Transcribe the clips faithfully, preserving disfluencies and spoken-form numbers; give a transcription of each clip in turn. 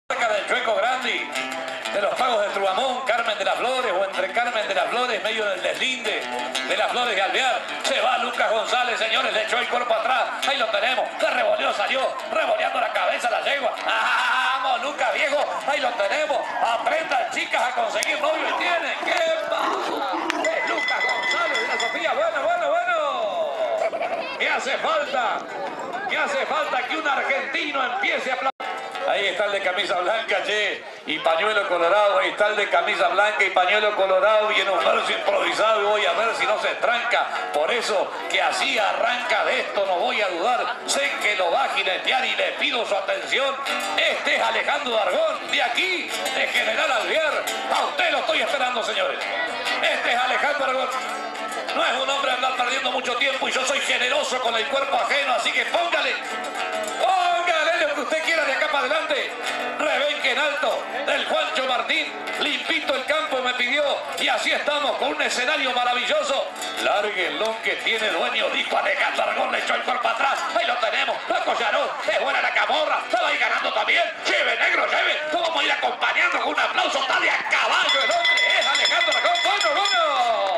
Cerca del Chueco Grandi, de los Pagos de Trubamón, Carmen de las Flores, o entre Carmen de las Flores, medio del deslinde de las Flores de Alvear. Se va Lucas González, señores, le echó el cuerpo atrás. Ahí lo tenemos, se revoleó, salió, revoleando la cabeza la yegua. ¡Vamos, Lucas, viejo! Ahí lo tenemos. Aprendan, chicas, a conseguir novio y tienen. ¿Qué pasa? Es Lucas González de la Sofía. Bueno, bueno, bueno. ¿Qué hace falta? ¿Qué hace falta? Que un argentino empiece a aplaudir. Ahí está el de camisa blanca, che, y pañuelo colorado. Ahí está el de camisa blanca y pañuelo colorado. Y en un verso improvisado, y voy a ver si no se tranca. Por eso que así arranca, de esto no voy a dudar. Sé que lo va a jinetear y le pido su atención. Este es Alejandro Argón, de aquí, de General Alvear. A usted lo estoy esperando, señores. Este es Alejandro Argón. No es un hombre a andar perdiendo mucho tiempo, y yo soy generoso con el cuerpo ajeno, así que póngale, póngale lo que usted quiera de acá para adelante. Rebenque en alto, del Juancho Martín, limpito el campo me pidió, y así estamos con un escenario maravilloso. Lárguenlo que tiene dueño, dijo Alejandro Argón, le echó el cuerpo atrás. Ahí lo tenemos, la Collaró, es buena la camorra, estaba ahí ganando también. Lleve, negro, lleve, vamos a ir acompañando con un aplauso. Está de a caballo el hombre, es Alejandro Argón. Bueno, bueno.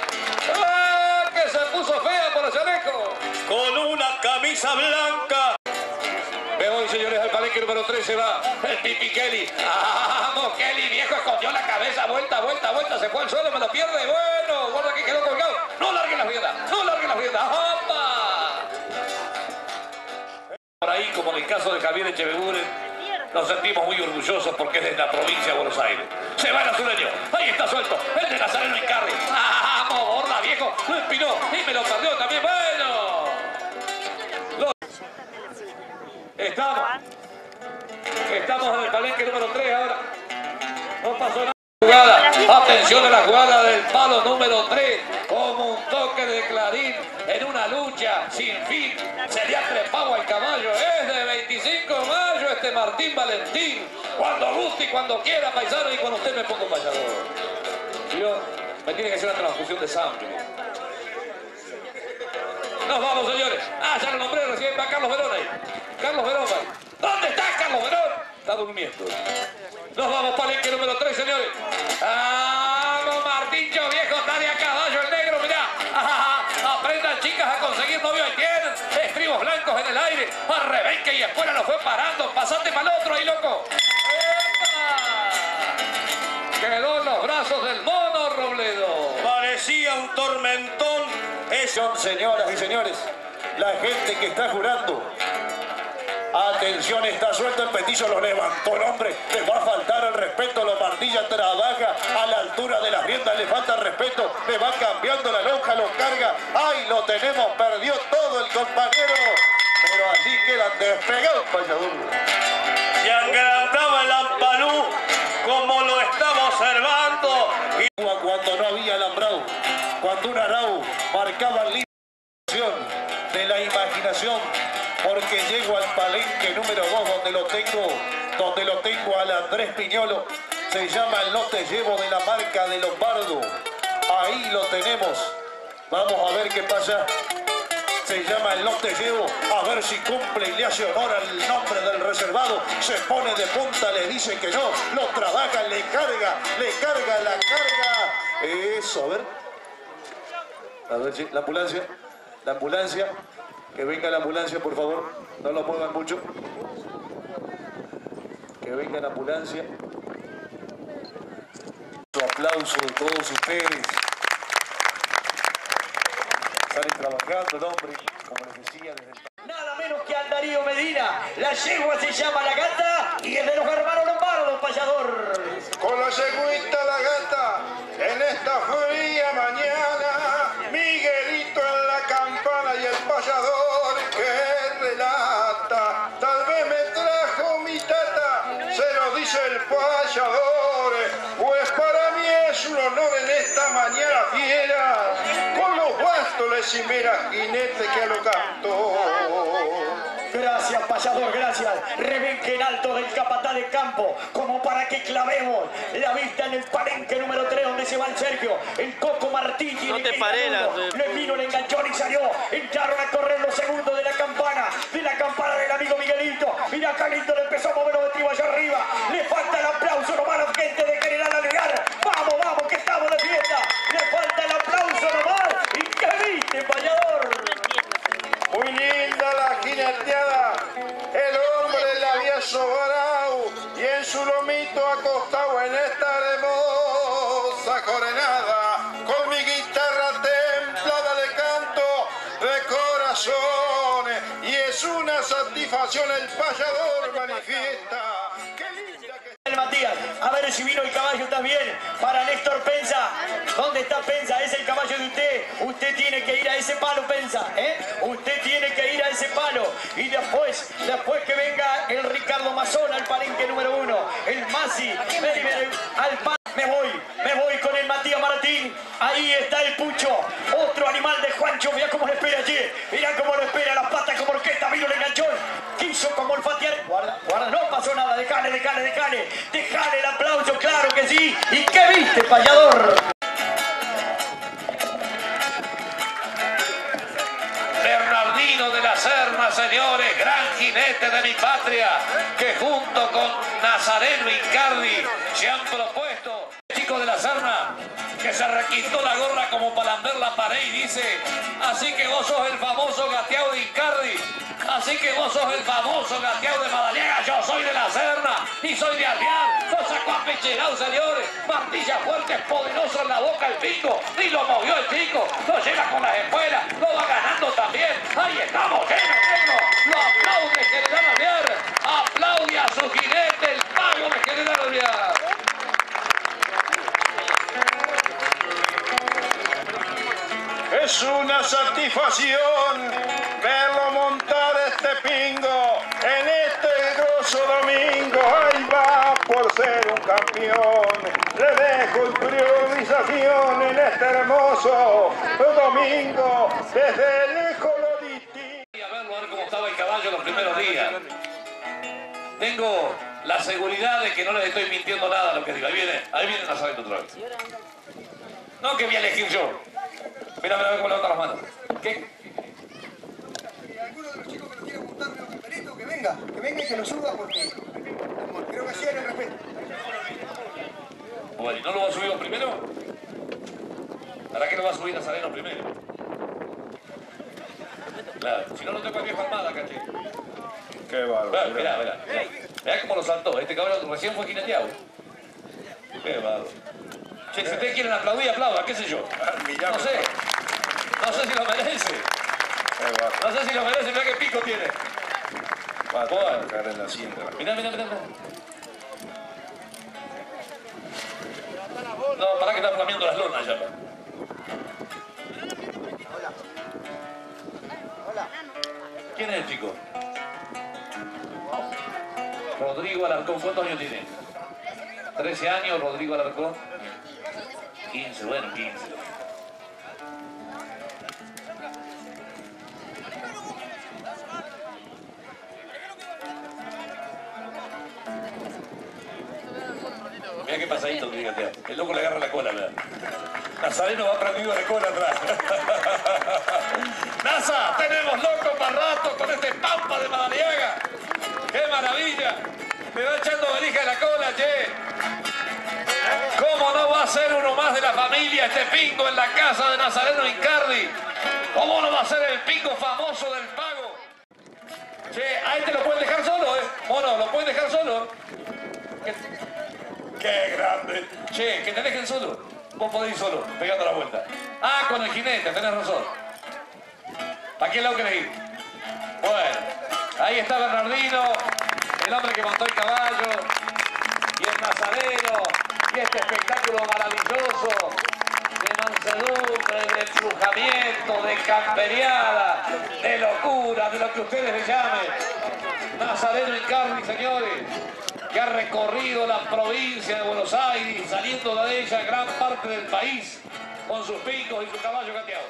Se puso fea por el chaleco. Con una camisa blanca. Veo hoy, señores, al palenque número trece va el Pipi Kelly. Vamos, Kelly, viejo, escondió la cabeza. Vuelta, vuelta, vuelta. Se fue al suelo, me lo pierde. Bueno, guarda que quedó colgado. No larguen las riendas, no larguen las riendas. ¡Opa! Por ahí, como en el caso de Javier Echeverría, nos sentimos muy orgullosos porque es de la provincia de Buenos Aires. Se va el azuleño. Ahí está suelto. El de Nazareno Incarri. ¡Vamos, borda, viejo! Lo empinó y me lo perdió también. Bueno. Lo... Estamos. Estamos en el palenque número tres ahora. No pasó nada. Jugada. Atención a la jugada del palo número tres. Como un toque de Clarín en una lucha sin fin. Se le ha trepado al caballo. Es de veinticinco de mayo este Martín Valentín. Cuando guste y cuando quiera, paisano, y cuando usted me ponga un payador. Yo, me tiene que hacer una transfusión de sangre. Nos vamos, señores. Ah, ya lo nombré recién. Va Carlos Verón ahí. Carlos Verón va. ¿Dónde está Carlos Verón? Está durmiendo. Nos vamos, palenque número tres, señores. ¡Vamos, Martincho, viejo! Está de a caballo el negro, mirá. Aprendan, chicas, a conseguir novio. Ahí tienen estribos blancos en el aire. A Rebenque y Espuela lo fue parando. Pasate para el otro ahí, loco. ¡Epa! Quedó en los brazos del mono Robledo. Parecía un tormentón. Eso, señoras y señores, la gente que está jurando. Atención, está suelto el Petizo, lo levantó el hombre. Le va a faltar el respeto, lo Martilla trabaja a la altura de las riendas, le falta el respeto, le va cambiando la lonja, lo carga. ¡Ay, lo tenemos! Perdió todo el compañero, pero así quedan despegados, payador. Se agrandaba el Ampalú como lo estamos observando. Y cuando no había alambrado, cuando un arau marcaba el de la imaginación, porque llego al palenque número dos donde lo tengo, donde lo tengo al Andrés Piñolo. Se llama el No Te Llevo, de la marca de Lombardo. Ahí lo tenemos. Vamos a ver qué pasa. Se llama el No Te Llevo. A ver si cumple y le hace honor al nombre del reservado. Se pone de punta, le dice que no. Lo trabaja, le carga, le carga, la carga. Eso, a ver. A ver, sí, la ambulancia. La ambulancia. Que venga la ambulancia, por favor. No lo muevan mucho. Que venga la ambulancia. Su aplauso de todos ustedes. Salen trabajando el hombre, como les decía, desde el... Nada menos que al Darío Medina. La yegua se llama La Gata y es de los hermanos Lombardo, payador. Con la yeguita La Gata, en esta fría mañana, Miguelito en la campana y el payador que relata. Tal vez me trajo mi tata, se lo dice el payador, pues para mí es un honor en esta mañana fiera, con los bastos le cimera jinete que lo cantó. Gracias, payador, gracias. Rebenque en alto del capataz de campo, como para que clavemos la vista en el palenque número tres, donde se va el Sergio. El Coco Martín tiene no te parelas. Le vino, le enganchó y salió. Entraron a correr los segundos de la campana, de la campana del amigo Miguelito. Mira, Carlito le empezó a mover los estribos allá arriba. Le falta el aplauso nomás a la gente de General Alvear. Vamos, vamos, que estamos de fiesta. Le falta el aplauso nomás. ¿Y qué viste, payador? Muy linda la jineteada. El hombre la había sobrado y en su lomito acostado en esta hermosa coronada. Con mi guitarra templada le canto de corazones y es una satisfacción el payador manifiesta. Qué linda que... El Matías, a ver si vino el caballo también para Néstor Penza. ¿Dónde está Penza? Es el caballo de usted. Usted tiene que ir a ese palo, Penza, ¿eh? Usted tiene que ir a ese palo. Y después, después que venga el Ricardo Mazón al palenque número uno, el Masi, al palo. Me voy, me voy con el Matías Martín. Ahí está el Pucho, otro animal de Juancho. Mirá cómo le espera allí, mirá cómo le espera las patas como orquesta. Vino el enganchón, quiso como olfatear. Guarda, guarda, no pasó nada. Dejale, dejale, dejale, dejale el aplauso, claro que sí. ¿Y qué viste, payador? Bernardino de la Serna, señores, gran jinete de mi patria, que junto con Nazareno Incardi se han propuesto. El chico de la Serna, que se requintó la gorra como para lamber la pared y dice: así que vos sos el famoso gateado de Incardi, así que vos sos el famoso gateado de Madariaga. Yo soy de la Serna y soy de Alvear. Lo sacó a pechegado, señores. Martilla fuerte, poderoso en la boca el pico, y lo movió el chico, lo lleva con las espuelas, lo va ganando también. Ahí estamos, lleno, lleno. Lo aplaude General Alvear, aplaude a su jinete, el pago de General Alvear. Es una satisfacción verlo montar este pingo en este grosso domingo. Ahí va por ser un campeón. Le dejo improvisación en este hermoso domingo. Desde lejos lo distingo. Y a verlo, a ver cómo estaba el caballo los primeros días. Tengo la seguridad de que no les estoy mintiendo nada a lo que digo. Ahí viene, ahí viene Nazareno otra vez. No que voy a elegir yo. Mira, mira, cómo levanta las manos. ¿Qué? Alguno de los chicos que lo quiera apuntar de los camperitos, que venga, que venga y que lo suba porque creo que así era el respeto. Bueno, ¿y no lo va a subir primero? ¿Para qué lo va a subir Nazareno primero? Claro, si no, no tengo a vieja armada, caché. Qué bárbaro. Mirá, mirá, mirá. Mirá cómo lo saltó. Este cabrón recién fue jineteado. Qué bárbaro. Che, si ustedes quieren aplaudir, aplaudan, qué sé yo. No sé. No sé si lo merece. No sé si lo merece, mirá qué pico tiene. Va a tocar en la cinta. Mirá, mirá, mirá. No, pará que están flameando las lonas ya. Hola. Hola. ¿Quién es el chico? Rodrigo Alarcón. ¿Cuántos años tiene? trece años, Rodrigo Alarcón. quince, bueno, quince. Mira qué pasadito que diga, el loco le agarra la cola, ¿verdad? Nazareno va prendido de cola atrás. Naza, tenemos loco para rato con este pampa de Madariaga. ¡Qué maravilla! Me va echando valija de la cola, che. ¿Cómo no va a ser uno más de la familia este pingo en la casa de Nazareno Incardi? ¿Cómo no va a ser el pingo famoso del pago? Che, a este lo pueden dejar solo, ¿eh? Mono, lo pueden dejar solo. ¿Qué, qué grande. Che, que te dejen solo. Vos podés ir solo, pegando la vuelta. Ah, con el jinete, tenés razón. ¿Para qué lado querés ir? Bueno, ahí está Bernardino, el hombre que montó el caballo, y el Nazareno, y este espectáculo maravilloso de mansedumbre, de embrujamiento, de camperiada, de locura, de lo que ustedes le llamen. Nazareno Incardi, señores, que ha recorrido la provincia de Buenos Aires, saliendo de ella gran parte del país, con sus picos y su caballo gateado.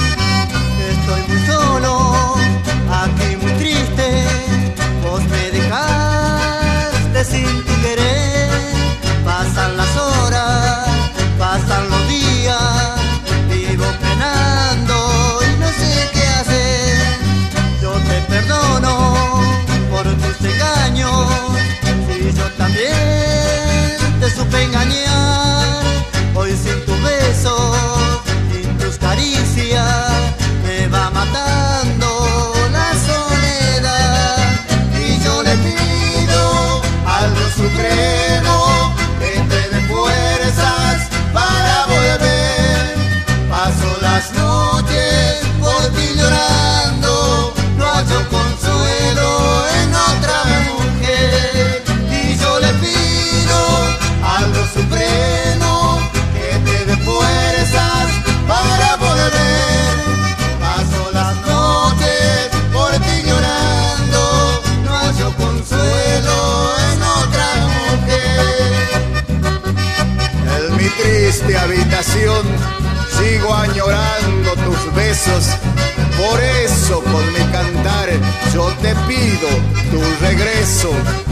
Estoy muy solo, aquí muy triste, vos me dejaste. consuelo en otra mujer. En mi triste habitación sigo añorando tus besos. Por eso con mi cantar yo te pido tu regreso.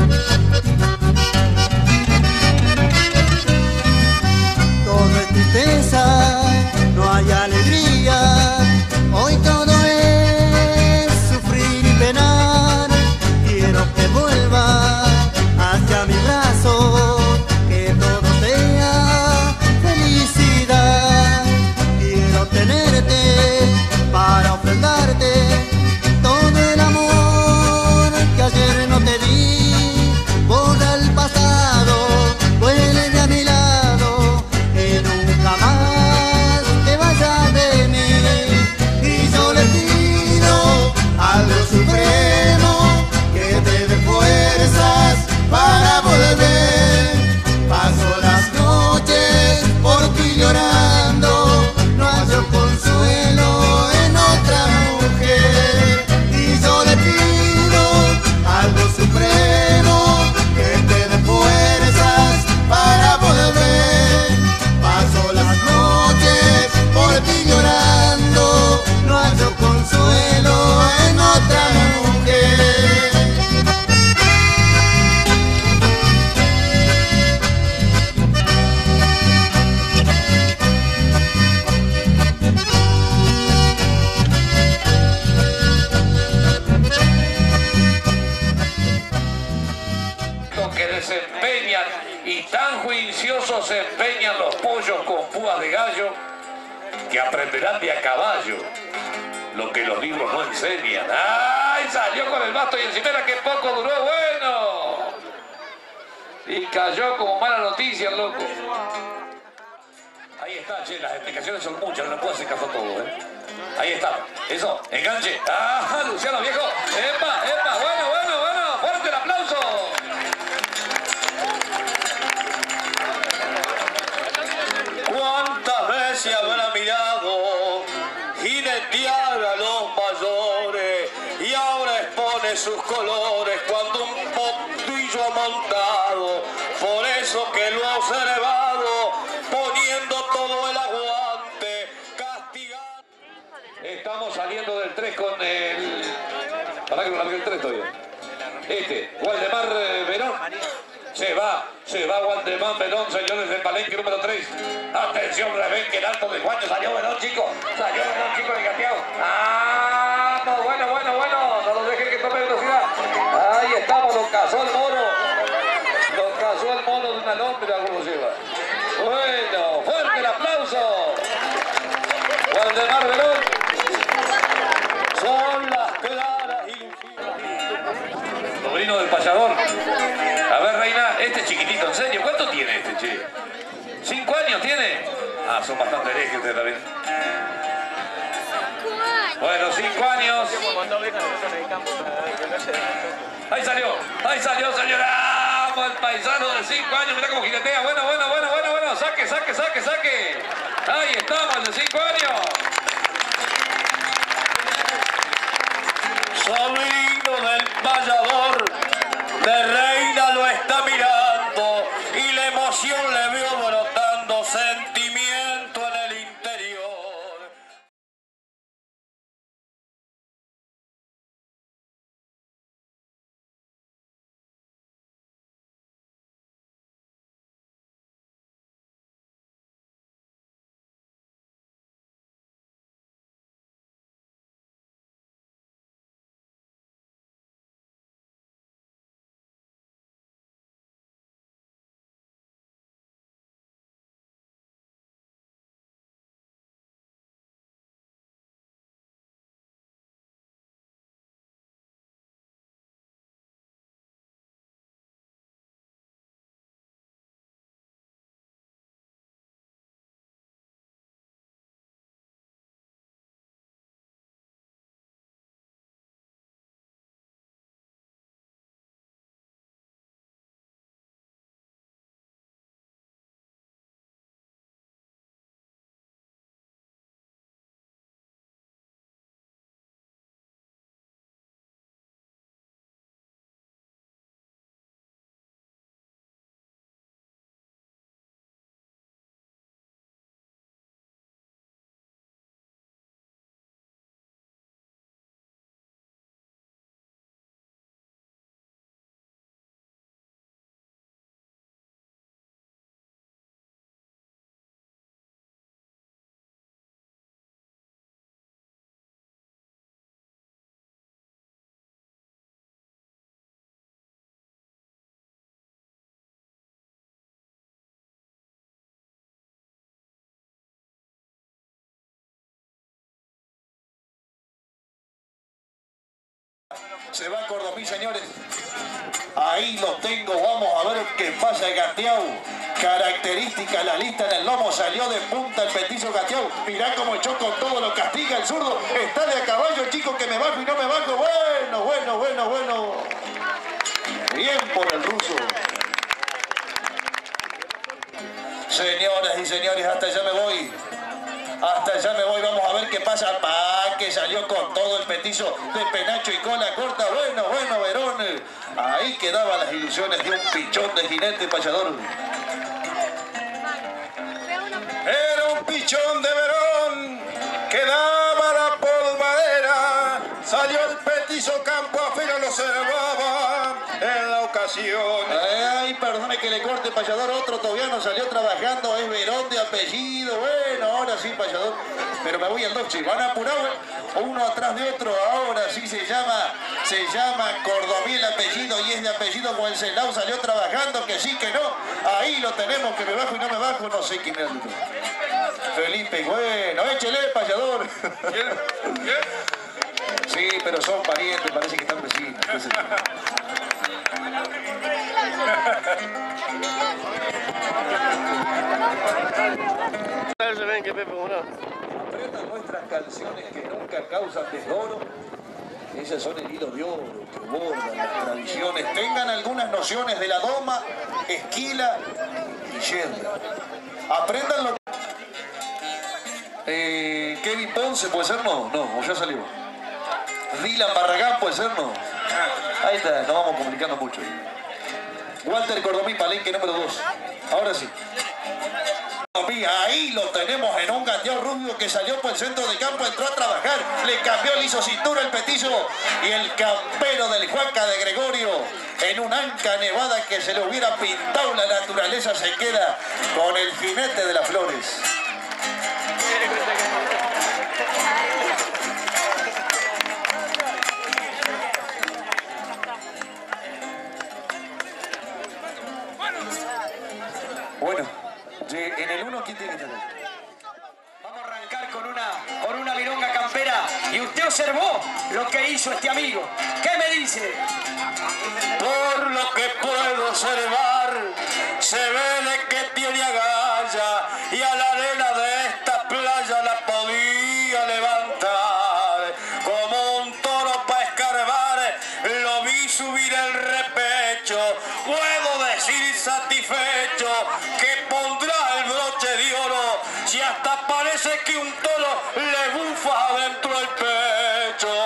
Todo es tristeza, no hay alegría. Hoy todo es sufrir y penar. Quiero que vuelva hacia mi brazo, que todo sea felicidad. Quiero tenerte para ofrendarte todo el amor que ayer no te di. Borra el pasado, vuelve a mi lado, que nunca más te vayas de mí. Y yo le pido Algo supremo que te dé fuerzas para volver. Paso las noches por ti llorando, no hallo consuelo en otra mujer. Y yo le pido algo supremo que te dé fuerzas para volver. Paso las noches por ti llorando, no hallo consuelo en otra mujer. Que desempeñan y tan juiciosos se empeñan los pollos con púas de gallo, que aprenderán de a caballo lo que los libros no enseñan. ¡Ay! Salió con el basto y encima que poco duró, bueno. Y cayó como mala noticia el loco. Ahí está, che, las explicaciones son muchas, no puedo hacer caso a todo, ¿eh? Ahí está, eso, enganche. ¡Ah, Luciano viejo! ¡Epa, epa! Bueno, bueno, bueno, fuerte el aplauso. ¿Cuántas veces habrá mirado jinetear a los mayores y ahora expone sus colores cuando un potrillo ha montado? Por eso que lo ha observado poniendo todo el aguante, castigando. Estamos saliendo del tres con el... ¿Para que no largue el tres todavía? Este, Waldemar eh, Verón. Se va, se va Waldemar Verón, señores del palenque número tres. Atención, Rebenque, el alto de Juancho. Salió Verón, chico. Salió Verón, chico, de gateado. ¡Ah! No, bueno, bueno, bueno. No lo dejen que tome velocidad. Ahí estamos, lo cazó el mono. Lo cazó el mono de una lombre, cómo se va. Bueno, fuerte el aplauso. Waldemar Verón. Son las claras ilusiones. Sobrino del payador. A ver, Reina, este chiquitito, en serio, ¿cuánto tiene este, che? ¿Cinco años tiene? Ah, son bastante herejes ustedes también. Bueno, cinco años. Ahí salió, ahí salió, señora. Vamos, el paisano de cinco años, mirá cómo jinetea. Bueno, bueno, bueno, bueno, bueno, saque, saque, saque, saque. Ahí estamos, el de cinco años. Sobrino del payador, de Reina lo está mirando y la emoción le veo brotando sentimiento en el interior. Se va Cordomí, señores. Ahí lo tengo, vamos a ver qué pasa el Gateau. Característica, la lista en el lomo, salió de punta el petizo Gateau. Mirá cómo echó con todo, lo castiga el zurdo. Está de a caballo, chico, que me bajo y no me bajo. Bueno, bueno, bueno, bueno. Bien por el ruso. Señoras y señores, hasta allá me voy. Hasta allá me voy, vamos a ver qué pasa. Pa, que salió con todo el petizo de penacho y cola corta. Bueno, bueno, Verón. Ahí quedaban las ilusiones de un pichón de jinete payador. Era un pichón de Verón que daba la polvadera. Salió el petizo Campo, apenas lo observaba en la ocasión. Ay, perdone que le corte, payador. Otro todavía no salió trabajando. Es Verón de apellido. Bueno, ahora sí, payador. Pero me voy al doce. Van apurados uno atrás de otro. Ahora sí se llama, se llama Cordomí el apellido y es de apellido Wenceslao. Salió trabajando, que sí, que no. Ahí lo tenemos, que me bajo y no me bajo. No sé quién es. Felipe, bueno, échele, payador. Sí, pero son parientes, parece que están vecinos. Aprendan nuestras canciones que nunca causan desdoro. Esas son el hilo de oro que bordan las tradiciones. Tengan algunas nociones de la doma, esquila y yerba. Aprendan lo que... Eh, Kevin Ponce, ¿puede ser? No, no, o ya salió. Dylan Barragán, ¿puede ser? No. Ahí está, nos vamos comunicando mucho. Walter Cordomí, palenque número dos. Ahora sí. Ahí lo tenemos en un gateado rubio que salió por el centro del campo, entró a trabajar, le cambió, le hizo cintura el petizo y el campero del Juanca de Gregorio en un anca nevada que se le hubiera pintado la naturaleza se queda con el jinete de las flores. Bueno, en el uno, ¿quién tiene que tener? Vamos a arrancar con una, con una milonga campera. Y usted observó lo que hizo este amigo. ¿Qué me dice? Por lo que puedo observar, se ve de que tiene agalla y a la arena de esta playa la podía levantar. Como un toro para escarbar, lo vi subir el repecho. Puedo decir satisfecho que pondrá el broche de oro si hasta parece que un toro le bufa adentro del pecho.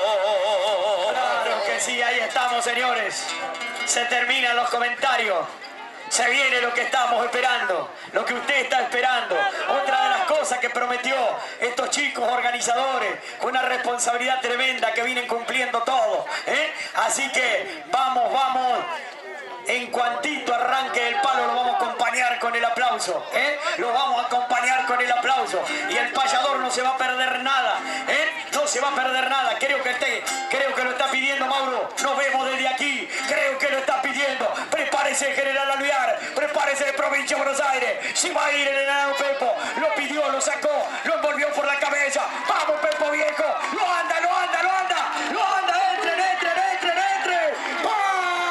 Claro que sí, ahí estamos, señores. Se terminan los comentarios. Se viene lo que estamos esperando, lo que usted está esperando. Otra de las cosas que prometió estos chicos organizadores, con una responsabilidad tremenda que vienen cumpliendo todo, ¿eh? Así que vamos, vamos. En cuantito arranque el palo, lo vamos a acompañar con el aplauso, ¿eh? Lo vamos a acompañar con el aplauso. Y el payador no se va a perder nada, ¿eh? No se va a perder nada. Creo que, te, creo que lo está pidiendo Mauro. Nos vemos desde aquí. Creo que lo está pidiendo. Prepárese, General Alvear. Prepárese de Provincia de Buenos Aires. Si va a ir el enano Pepo. Lo pidió, lo sacó, lo envolvió por la cabeza. ¡Vamos, Pepo viejo! ¡Lo anda, lo anda, lo anda! ¡Lo anda! ¡Entren, entren, entren, entren! ¡Pah!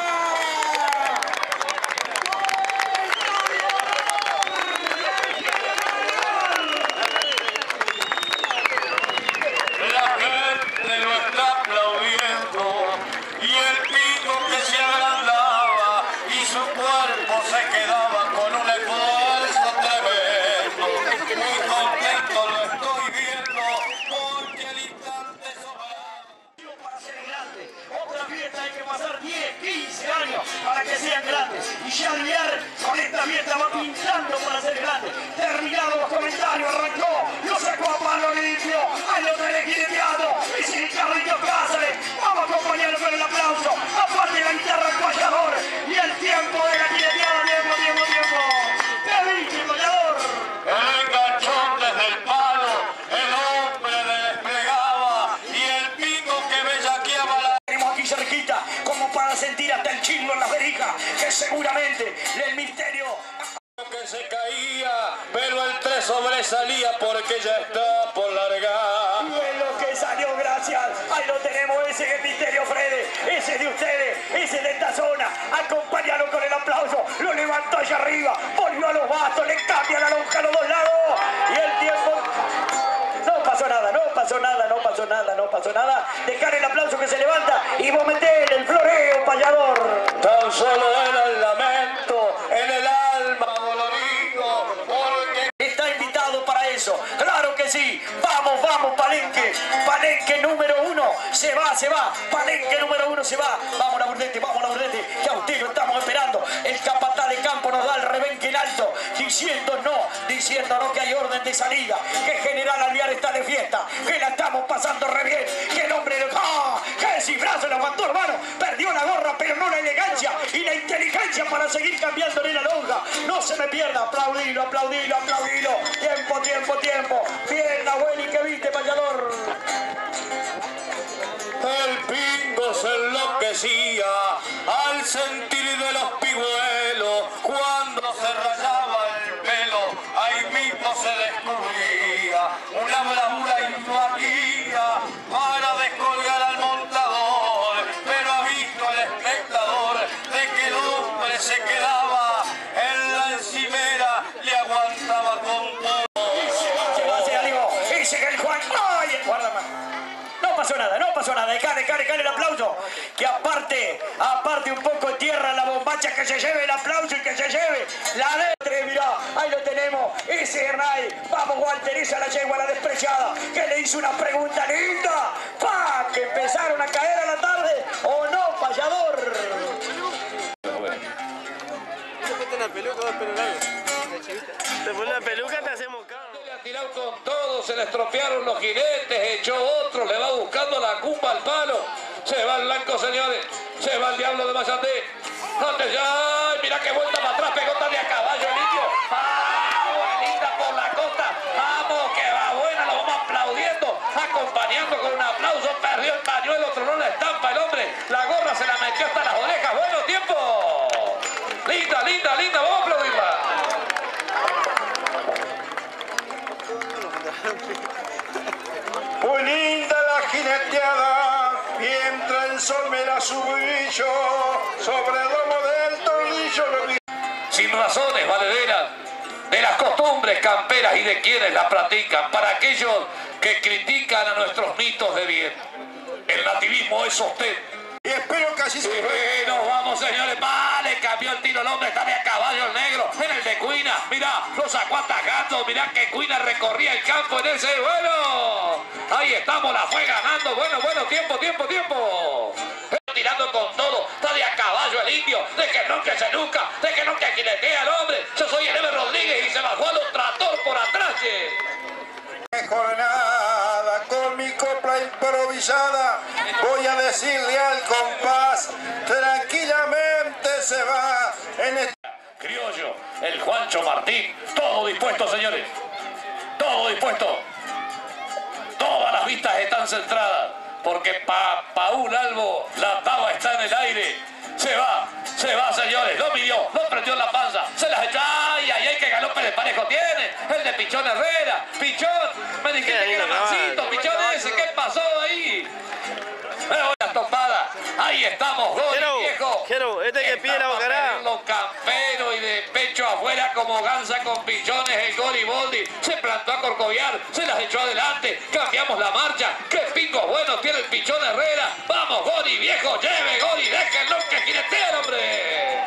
Para que sean grandes y ya Alvear con esta fiesta va pintando para ser grande. Terminados los comentarios, arrancó, lo sacó a palo limpio, ahí lo tenés jineteado, y sin Carlitos Cáceres, vamos a acompañarlo con el aplauso, aparte de la guitarra el payador y el tiempo de la jineteada, tiempo, tiempo, tiempo. ¿Qué viste, payador? El enganchón desde el palo, el hombre le desplegaba y el pico que bellaqueaba la... Tenemos aquí cerquita, como para sentir hasta el chingo en las verijas, que seguramente el misterio... que se caía, pero el tres sobresalía porque ya está por largar. Y en lo que salió, gracias, ahí lo tenemos. tenemos, ese es Misterio Frede, ese de ustedes, ese de esta zona. Acompáñalo con el aplauso, lo levantó allá arriba, volvió a los bastos, le cambia la lonja a los dos lados. Y el tiempo... No pasó nada, no pasó nada, no pasó nada, no pasó nada. Dejar el aplauso que se levanta y vos metés el floreo, payador. Tan solo era el lamento en el alma dolorido, porque Está invitado para eso, claro que sí. Vamos, vamos, Palenque. Palenque número uno. Se va, se va. Palenque número uno se va. Vamos, Laburdete, vamos, Laburdete. Que a usted lo estamos esperando. El capataz de campo nos da el rebenque en alto, diciéndonos, diciéndonos que hay orden de salida, que General Alvear está de fiesta, que la estamos pasando re bien, que el hombre de... ¡Ah! ¡Qué cifrazo le aguantó, hermano! Perdió la gorra, pero no la elegancia y la inteligencia para seguir cambiándole la lonja. No se me pierda. Aplaudilo, aplaudilo, aplaudilo. Tiempo, tiempo, tiempo. Bien, Nahuel, que viste, payador. el pingo se enloquecía al sentir de los pigüelos. Cuando se rayaba el pelo, ahí mismo se descubría una bravura intuativa para descolgar al montador. Pero ha visto el espectador de que el hombre se quedaba en la encimera, le aguantaba con todo. Se va, se digo, ese que el Juan. ¡Ay, el guardamán! No pasó nada, no pasó nada. Dejale, dejale, dejale el aplauso. Que aparte, aparte un poco de tierra la bombacha, que se lleve el aplauso y que se lleve la letra. Mirá, ahí lo tenemos. Ese Hernay. Vamos, Walter, esa la yegua, la despreciada, que le hizo una pregunta linda. ¡Pa! Que empezaron a caer a la tarde. ¿O no, payador? Te pones una peluca, dos pelos largos. Te pones una peluca, te hacemos caso. Le ha tirado con todo, se le estropearon los jinetes, echó otro, le va buscando la cumba al palo. Se va el blanco, señores, se va el diablo de Mayandé. Antes ya, ay, mira qué vuelta para atrás, pegota de a caballo limpio. ¡Ah, linda por la costa! ¡Vamos, que va buena! Lo vamos aplaudiendo, acompañando con un aplauso. Perdió el pañuelo, tronó la estampa el hombre. La gorra se la metió hasta las orejas. ¡Bueno tiempo! Linda, linda, linda, vamos a aplaudirla. Muy linda la jineteada, mientras el sol me la su brillo, sobre el lomo del tornillo lo vi. Sin razones valederas de las costumbres camperas y de quienes las practican, para aquellos que critican a nuestros mitos de bien. El nativismo es sostén. Y espero que así Sí, se... nos vamos, señores. Vale, cambió el tiro el hombre, está de a caballo el negro. En el de Cuina, mirá, lo sacó atacando. Mirá que Cuina recorría el campo en ese. Bueno, ahí estamos, la fue ganando. Bueno, bueno, tiempo, tiempo, tiempo. Tirando con todo, está de a caballo el indio. De que no que se nunca, de que no que jinetea el hombre. Yo soy el Eber Rodríguez y se bajó a los tractor por atrás. Che. Jornada con mi copla improvisada, voy a decirle al compás, tranquilamente se va en este... Criollo, el Juancho Martín, todo dispuesto, señores, todo dispuesto. Todas las vistas están centradas, porque para Paul Albo la taba está en el aire. Se va, se va, señores, lo midió, lo prendió en la panza, se las echó. Ay, ay, ay, que galope de parejo tiene, el de Pichón Herrera. Pichón, me dijiste que era mansito, Pichón ese, ¿qué pasó ahí? Pero la topada, ahí estamos, gol viejo. Quiero, este que pide la bocará. Los camperos y de pecho afuera como gansa con pichones, el Gori Boldi se plantó a corcoviar, se las echó adelante, cambiamos la marcha. Qué picos buenos tiene el Pichón Herrera. Vamos, Gori viejo, lleve Gori, déjenlo que jinetea, hombre.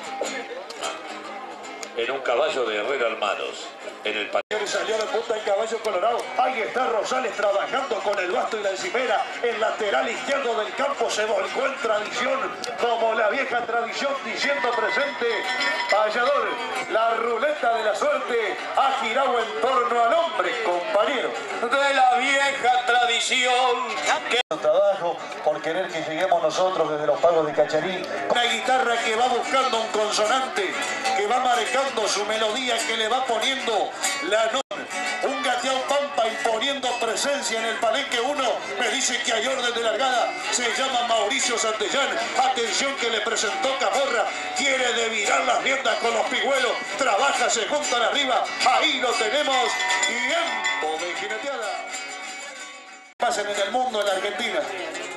En un caballo de Herrera Hermanos, en el Salió de punta el caballo colorado. Ahí está Rosales trabajando con el basto y la encimera. El lateral izquierdo del campo se volcó en tradición, como la vieja tradición, diciendo presente. Payador, la ruleta de la suerte ha girado en torno al hombre, compañero. De la vieja tradición que... Trabajo por querer que lleguemos nosotros desde los pagos de Cacharí. Una guitarra que va buscando un consonante, que va marcando su melodía, que le va poniendo la nota. Un gateado pampa imponiendo presencia en el Palenque uno. Me dice que hay orden de largada. Se llama Mauricio Santellán. Atención que le presentó Camorra. Quiere devirar las riendas con los pigüelos. Trabaja, se juntan arriba. Ahí lo tenemos. Tiempo de jineteada. Pasen en el mundo, en la Argentina.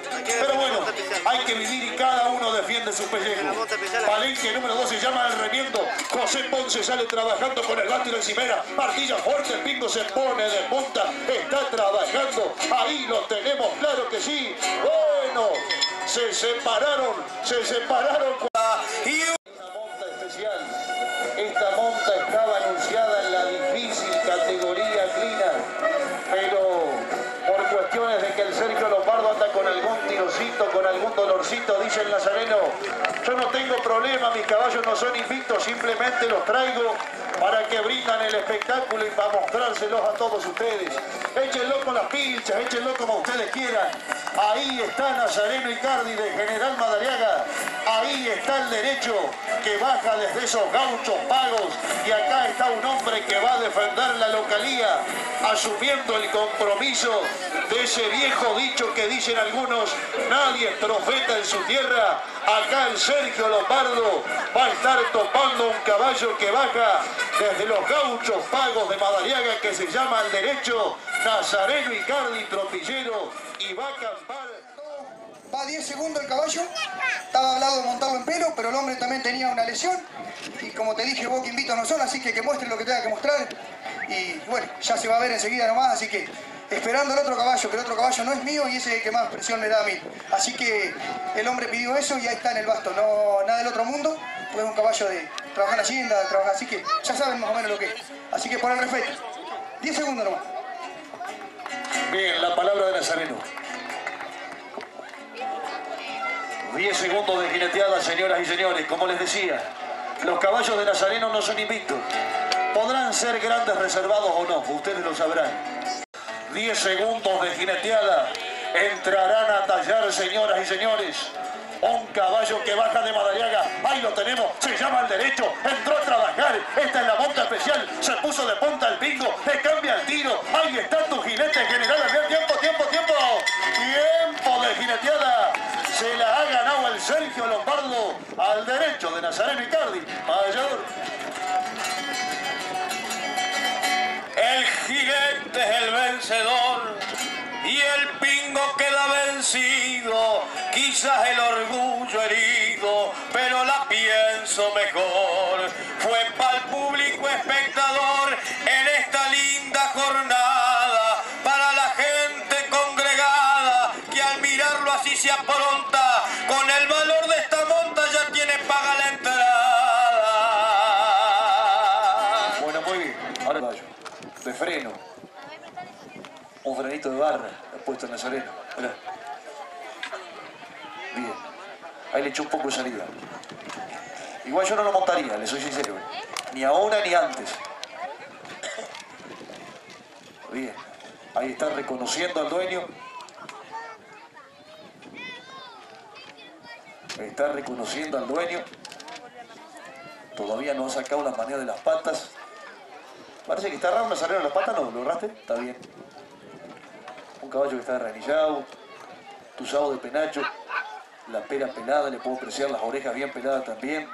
Pero bueno, hay que vivir y cada uno defiende su pellejo. Palenque número dos se llama el remiendo. José Ponce sale trabajando con el bate y la encimera. Martilla fuerte, el pingo se pone de punta. Está trabajando. Ahí lo tenemos, claro que sí. Bueno, se separaron, se separaron. Y una monta especial. Esta monta estaba anunciada en la difícil categoría clina, pero por cuestiones de que el Sergio Lombardo anda con algún tirocito, con algún dolorcito, dice el nazareno, yo no tengo problema, mis caballos no son invictos, simplemente los traigo para que brindan el espectáculo y para mostrárselos a todos ustedes. Échenlo con las pilchas, échenlo como ustedes quieran. Ahí está Nazareno Icardi de General Madariaga. Ahí está el derecho que baja desde esos gauchos pagos. Y acá está un hombre que va a defender la localía, asumiendo el compromiso de ese viejo dicho que dicen algunos, nadie es profeta en su tierra. Acá el Sergio Lombardo va a estar topando un caballo que baja desde los gauchos pagos de Madariaga, que se llama al derecho Nazareno Icardi, tropillero, y va a acampar. Va diez segundos el caballo, estaba hablado de montarlo en pelo, pero el hombre también tenía una lesión. Y como te dije, vos que invitos no son, así que que muestre lo que tenga que mostrar. Y bueno, ya se va a ver enseguida nomás, así que esperando el otro caballo, que el otro caballo no es mío y ese es el que más presión me da a mí. Así que el hombre pidió eso y ahí está en el basto, no nada del otro mundo, pues es un caballo de trabajar en Hacienda, de trabajar, así que ya saben más o menos lo que es. Así que por el respeto, diez segundos nomás. Bien, la palabra de Nazareno. diez segundos de jineteada, señoras y señores. Como les decía, los caballos de Nazareno no son invictos. Podrán ser grandes reservados o no, ustedes lo sabrán. diez segundos de jineteada. Entrarán a tallar, señoras y señores. Un caballo que baja de Madariaga. Ahí lo tenemos. Se llama al derecho. Entró a trabajar. Esta es la monta especial. Se puso de punta el pingo. Le cambia el tiro. Ahí está tu jinete, General. Tiempo, tiempo, tiempo. Tiempo de jineteada. Se la ha ganado el Sergio Lombardo al derecho de Nazareno Icardi. Mayor. El jinete es el vencedor y el pingo queda vencido. Quizás el orgullo herido, pero la pienso mejor. Fue para el público espectador en esta linda jornada, para la gente congregada que al mirarlo así se apronta. Con el valor de esta monta ya tiene paga la entrada. Bueno, muy bien. Ahora caballo de freno. Un frenito de barra ha puesto en Nazareno. Mirá. Bien. Ahí le echó un poco de salida. Igual yo no lo montaría, le soy sincero. Ni ahora ni antes. Bien. Ahí está reconociendo al dueño. Está reconociendo al dueño. Todavía no ha sacado la manera de las patas. Parece que está raro Nazareno en las patas, ¿no? ¿Lo agarraste? Está bien. Un caballo que está ranillado, tuzado de penacho, la pera pelada, le puedo apreciar las orejas bien peladas también.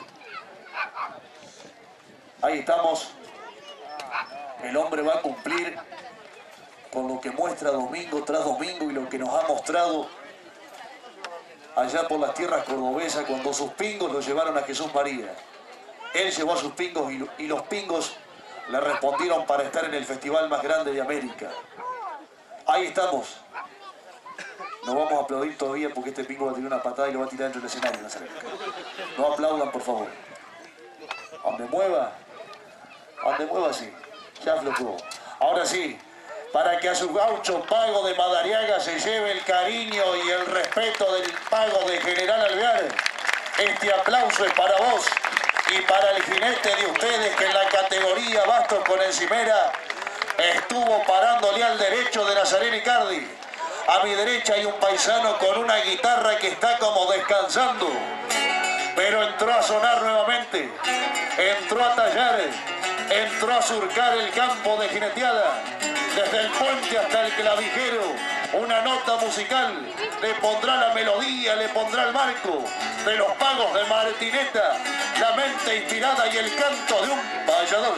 Ahí estamos. El hombre va a cumplir con lo que muestra domingo tras domingo y lo que nos ha mostrado allá por las tierras cordobesas cuando sus pingos lo llevaron a Jesús María. Él llevó a sus pingos y, y los pingos le respondieron para estar en el festival más grande de América. Ahí estamos. No vamos a aplaudir todavía porque este pingo va a tirar una patada y lo va a tirar dentro del escenario, Nazareno. No aplaudan, por favor. Donde mueva, donde mueva, sí. Ya aflojó. Ahora sí, para que a su gaucho pago de Madariaga se lleve el cariño y el respeto del pago de General Alvear. Este aplauso es para vos y para el jinete de ustedes que en la categoría bastos con encimera estuvo parándole al derecho de Nazareno Icardi. A mi derecha hay un paisano con una guitarra que está como descansando, pero entró a sonar nuevamente, entró a tallar, entró a surcar el campo de jineteada, desde el puente hasta el clavijero. Una nota musical le pondrá la melodía, le pondrá el marco de los pagos de Martineta, la mente inspirada y el canto de un payador.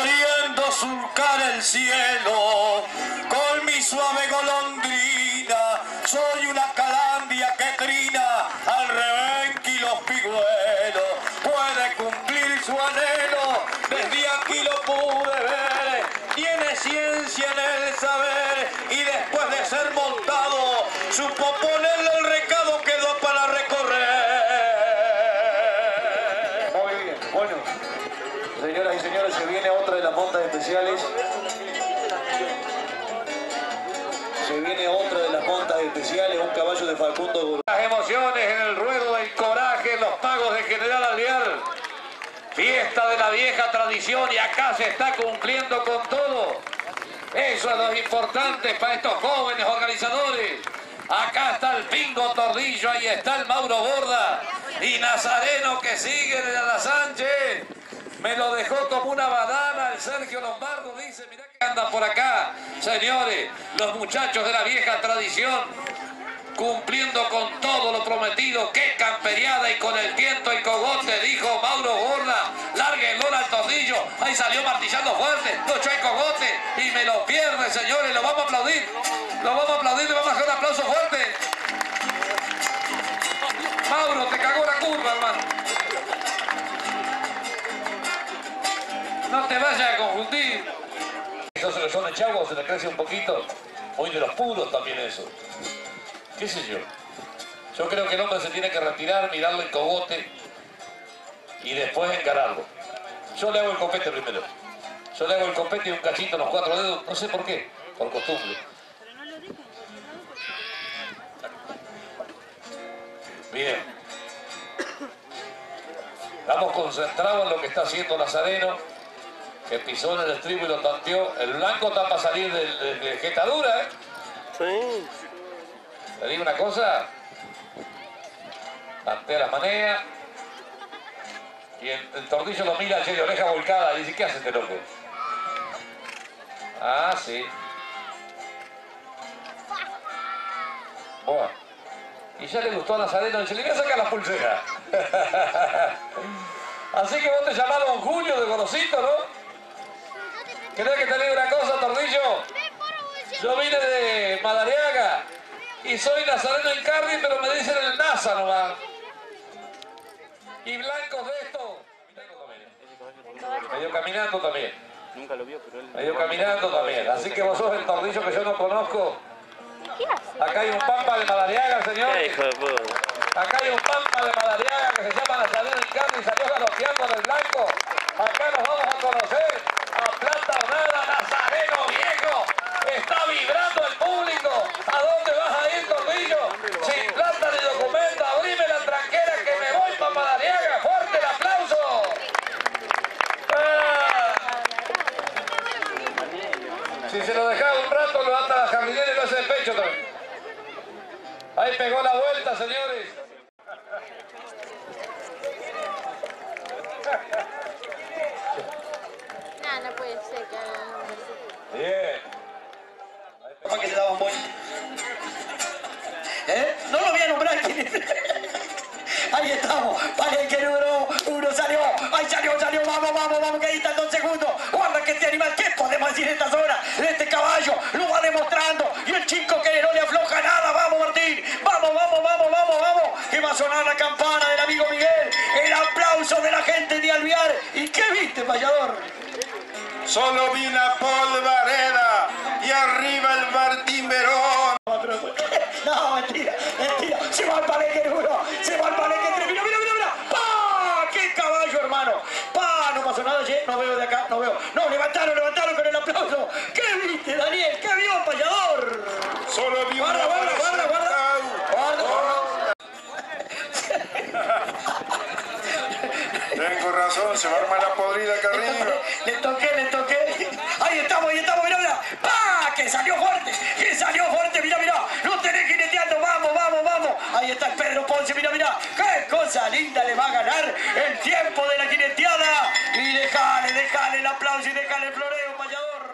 Queriendo surcar el cielo con mi suave golondrina, soy una calandria que trina al rebenque y los pigüelos. Puede cumplir su anhelo, desde aquí lo pude ver. Tiene ciencia en el saber y después de ser montado, supo ponerle el recado, quedó para recorrer. Muy bien, bueno, señoras y señores, se viene otra de las montas especiales. Se viene otra de las montas especiales, un caballo de Facundo Gurú. Las emociones en el ruedo del coraje, en los pagos de General Alvear. Fiesta de la vieja tradición y acá se está cumpliendo con todo. Eso es lo importante para estos jóvenes organizadores. Acá está el Pingo Tordillo, ahí está el Mauro Borda y Nazareno que sigue de la Sánchez. Me lo dejó como una banana el Sergio Lombardo, dice, mirá que anda por acá. Señores, los muchachos de la vieja tradición, cumpliendo con todo lo prometido. Qué camperiada, y con el viento y cogote, dijo Mauro Borda. Lárguenlo al Tordillo. Ahí salió martillando fuerte, lo echó el cogote y me lo pierde, señores. Lo vamos a aplaudir. Lo vamos a aplaudir, le vamos a hacer un aplauso fuerte. Mauro, te cagó la curva, hermano. No te vayas a confundir. Eso se le son echagua, se le crece un poquito. Muy de los puros también eso. ¿Qué sé yo? Yo creo que el hombre se tiene que retirar, mirarlo en cogote y después encararlo. Yo le hago el copete primero. Yo le hago el copete y un cachito en los cuatro dedos, no sé por qué, por costumbre. Bien. Estamos concentrados en lo que está haciendo Nazareno, que pisó en el estribo y lo tanteó. El blanco está para salir de, de, de jetadura, ¿eh? Sí. Le digo una cosa, tantea la manea y el, el Tordillo lo mira de oreja volcada y dice, ¿qué hace este loco? Ah, sí. Bueno, y ya le gustó a Nazareno y dice, le voy a sacar las pulseras. Así que vos te llamás Don Julio de Gorosito, ¿no? ¿Querés que te diga una cosa, Tordillo? Yo vine de Madariaga y soy Nazareno Incardi, pero me dicen el Naza nomás. Y blancos de esto. Medio caminando también. Nunca lo vio, pero él... Medio caminando también. Así que vos sos el Tordillo que yo no conozco. Acá hay un pampa de Madariaga, señor. ¿Qué hijo de puta? Acá hay un pampa de Madariaga que se llama Nazareno Incardi y salió galopeando en el blanco. Acá nos vamos a conocer a plata o nada, Nazareno viejo. Está vibrando el público. ¿A dónde vas a ir, Tordillo? Sin plata ni documento, abrime la tranquera que me voy para Madariaga. ¡Fuerte el aplauso! ¡Ah! Si se lo dejaba un rato, lo anda a la jardinera y lo hace de pecho también. Ahí pegó la vuelta, señores. No, no puede ser que haga un nombre así. Bien. ¿Para que se daban vuelta? ¿Eh? No lo voy a nombrar quién es. Ahí estamos. Vale, que número uno salió. Ahí salió, salió. Vamos, vamos, vamos, que ahí está el dos segundos. Guarda que este animal, ¿qué podemos decir en esta zona? Este caballo lo va demostrando. Y el chico que no le afloja nada. Vamos, Martín. Vamos, vamos, vamos, vamos, vamos. Que va a sonar la campana del amigo Miguel. El aplauso de la gente de Alvear. ¿Y qué viste, payador? Solo vi una polvareda y arriba el Martín Verón. No, mentira, mentira. Se va al palenque uno. Se va al palenque tres. Mira, mira, mira, mira. ¡Pah! ¡Qué caballo, hermano! ¡Pah! No pasó nada, che. No veo de acá, no veo. No, levantaron, levantaron con el aplauso. ¿Qué viste, Daniel? ¿Qué vio, payador? Solo vi Guarda, una guarda, guarda, guarda. Guarda, guarda. Tengo razón, se va a armar la podrida acá arriba. Le toqué, le toqué. Ahí estamos, ahí estamos, mira, mira. ¡Pah! Que salió fuerte, que salió fuerte, mira, mira. No tenés jineteando, vamos, vamos, vamos. Ahí está el Pedro Ponce, mira, mira. Qué cosa linda le va a ganar el tiempo de la jineteada. Y dejale, dejale el aplauso y dejale el floreo, payador.